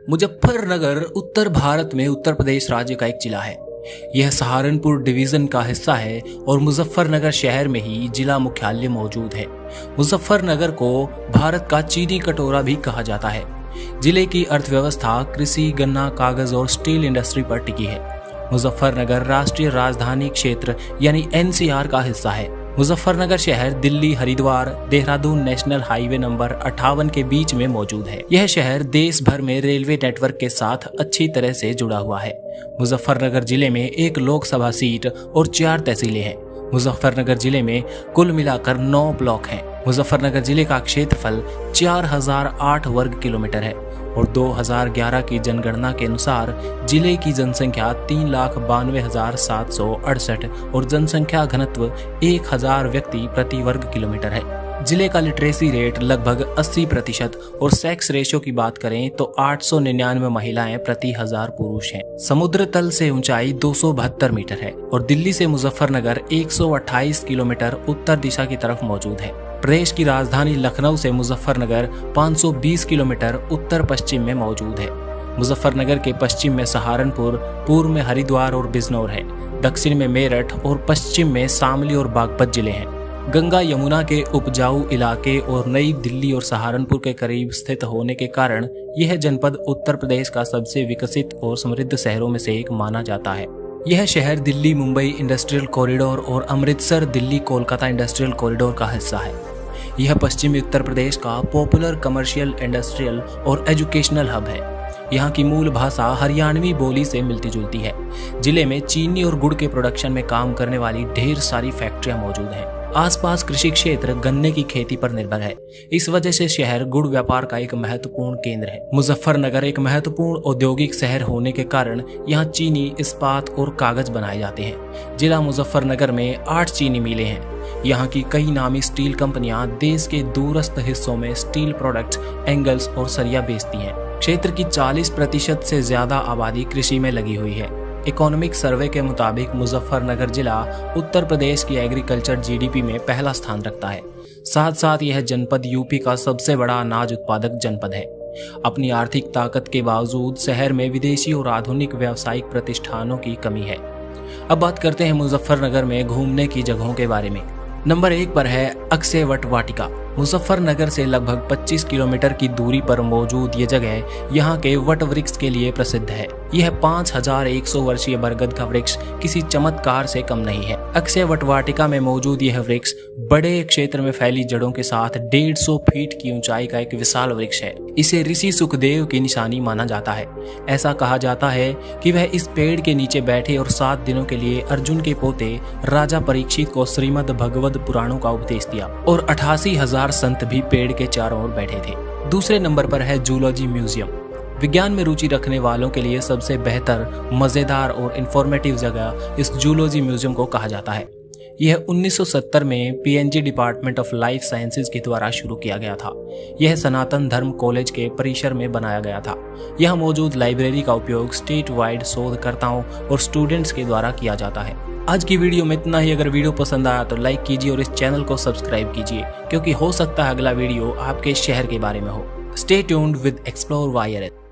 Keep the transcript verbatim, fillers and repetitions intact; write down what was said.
मुजफ्फरनगर उत्तर भारत में उत्तर प्रदेश राज्य का एक जिला है। यह सहारनपुर डिवीजन का हिस्सा है और मुजफ्फरनगर शहर में ही जिला मुख्यालय मौजूद है। मुजफ्फरनगर को भारत का चीनी कटोरा भी कहा जाता है। जिले की अर्थव्यवस्था कृषि, गन्ना, कागज और स्टील इंडस्ट्री पर टिकी है। मुजफ्फरनगर राष्ट्रीय राजधानी क्षेत्र यानी एन सी आर का हिस्सा है। मुजफ्फरनगर शहर Delhi, Haridwar, Dehradun national highway number अट्ठावन के बीच में मौजूद है। यह शहर देश भर में रेलवे नेटवर्क के साथ अच्छी तरह से जुड़ा हुआ है। मुजफ्फरनगर जिले में एक लोकसभा सीट और चार तहसीलें हैं। मुजफ्फरनगर जिले में कुल मिलाकर नौ ब्लॉक हैं। मुजफ्फरनगर जिले का क्षेत्रफल चार हजार आठ वर्ग किलोमीटर है और दो हज़ार ग्यारह की जनगणना के अनुसार जिले की जनसंख्या तीन लाख बानवे हजार सात सौ अड़सठ और जनसंख्या घनत्व एक हजार व्यक्ति प्रति वर्ग किलोमीटर है। जिले का लिटरेसी रेट लगभग अस्सी प्रतिशत और सेक्स रेशियो की बात करें तो आठ सौ निन्यानवे महिलाएं प्रति हजार पुरुष हैं। समुद्र तल से ऊंचाई दो सौ बहत्तर मीटर है और दिल्ली से मुजफ्फरनगर एक सौ अट्ठाईस किलोमीटर उत्तर दिशा की तरफ मौजूद है। प्रदेश की राजधानी लखनऊ से मुजफ्फरनगर पाँच सौ बीस किलोमीटर उत्तर पश्चिम में मौजूद है। मुजफ्फरनगर के पश्चिम में सहारनपुर, पूर्व में हरिद्वार और बिजनौर है, दक्षिण में मेरठ और पश्चिम में शामली और बागपत जिले हैं। गंगा यमुना के उपजाऊ इलाके और नई दिल्ली और सहारनपुर के करीब स्थित होने के कारण यह जनपद उत्तर प्रदेश का सबसे विकसित और समृद्ध शहरों में से एक माना जाता है। यह शहर दिल्ली मुंबई इंडस्ट्रियल कॉरिडोर और अमृतसर दिल्ली कोलकाता इंडस्ट्रियल कॉरिडोर का हिस्सा है। यह पश्चिमी उत्तर प्रदेश का पॉपुलर कमर्शियल, इंडस्ट्रियल और एजुकेशनल हब है। यहाँ की मूल भाषा हरियाणवी बोली से मिलती जुलती है। जिले में चीनी और गुड़ के प्रोडक्शन में काम करने वाली ढेर सारी फैक्ट्रियां मौजूद हैं। आसपास कृषि क्षेत्र गन्ने की खेती पर निर्भर है। इस वजह से शहर गुड़ व्यापार का एक महत्वपूर्ण केंद्र है। मुजफ्फरनगर एक महत्वपूर्ण औद्योगिक शहर होने के कारण यहाँ चीनी, इस्पात और कागज बनाए जाते हैं। जिला मुजफ्फरनगर में आठ चीनी मिलें हैं। यहाँ की कई नामी स्टील कंपनियां देश के दूरस्थ हिस्सों में स्टील प्रोडक्ट्स, एंगल्स और सरिया बेचती हैं। क्षेत्र की चालीस प्रतिशत से ज्यादा आबादी कृषि में लगी हुई है। इकोनॉमिक सर्वे के मुताबिक मुजफ्फरनगर जिला उत्तर प्रदेश की एग्रीकल्चर जी डी पी में पहला स्थान रखता है। साथ साथ यह जनपद यूपी का सबसे बड़ा अनाज उत्पादक जनपद है। अपनी आर्थिक ताकत के बावजूद शहर में विदेशी और आधुनिक व्यावसायिक प्रतिष्ठानों की कमी है। अब बात करते हैं मुजफ्फरनगर में घूमने की जगहों के बारे में। नंबर एक पर है अक्षय वट वाटिका। मुजफ्फरनगर से लगभग पच्चीस किलोमीटर की दूरी पर मौजूद ये जगह यहाँ के वट वृक्ष के लिए प्रसिद्ध है। यह पाँच हजार एक सौ वर्षीय बरगद का वृक्ष किसी चमत्कार से कम नहीं है। अक्षय वट वाटिका में मौजूद यह वृक्ष बड़े क्षेत्र में फैली जड़ों के साथ डेढ़ सौ फीट की ऊंचाई का एक विशाल वृक्ष है। इसे ऋषि सुखदेव की निशानी माना जाता है। ऐसा कहा जाता है कि वह इस पेड़ के नीचे बैठे और सात दिनों के लिए अर्जुन के पोते राजा परीक्षित को श्रीमद् भगवद पुराणों का उपदेश दिया और अठासी हजार संत भी पेड़ के चारों ओर बैठे थे। दूसरे नंबर पर है जूलॉजी म्यूजियम। विज्ञान में रुचि रखने वालों के लिए सबसे बेहतर, मजेदार और इंफॉर्मेटिव जगह इस जूलॉजी म्यूजियम को कहा जाता है। यह उन्नीस सौ सत्तर में P N G department of life sciences के द्वारा शुरू किया गया था। यह सनातन धर्म कॉलेज के परिसर में बनाया गया था। यह मौजूद लाइब्रेरी का उपयोग स्टेट वाइड शोधकर्ताओं और स्टूडेंट्स के द्वारा किया जाता है। आज की वीडियो में इतना ही। अगर वीडियो पसंद आया तो लाइक कीजिए और इस चैनल को सब्सक्राइब कीजिए, क्योंकि हो सकता है अगला वीडियो आपके शहर के बारे में हो। Stay tuned with Explore Y R H.